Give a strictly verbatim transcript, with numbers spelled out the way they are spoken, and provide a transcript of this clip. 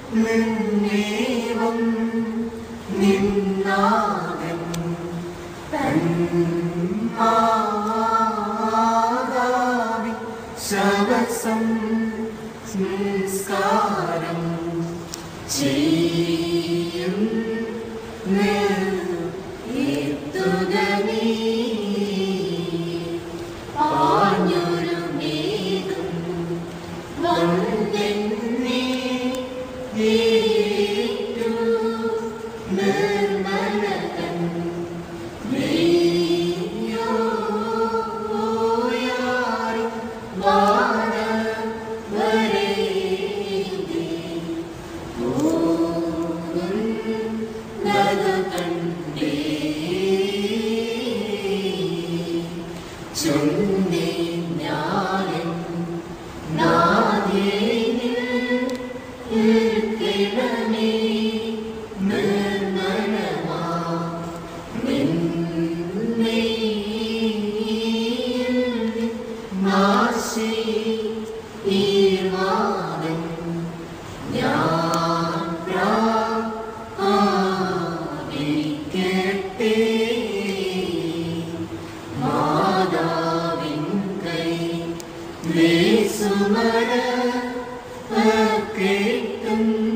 നിന്നേവം നിന്നാകൻ തൻ മാതാവിൻ ശവസം സംസ്കാരം ചെയ്യും നിർത്തുകനീ പാഞ്ഞൊരു മേഘം വന്നെന്നെ ഏറ്റു നിർമ്മലകൻ നെയ്യോയാറി വാനവരേ ചൊന്നേ ഞാനും നാഥേനിൽ കിടമേ നിർമ്മലമാ നിന്നെ നാശി ഈർവാദം ഞാൻ പ്രാപിക്കട്ടെ മാതാവിൻ കൈ ലേസുമര കേട്ടും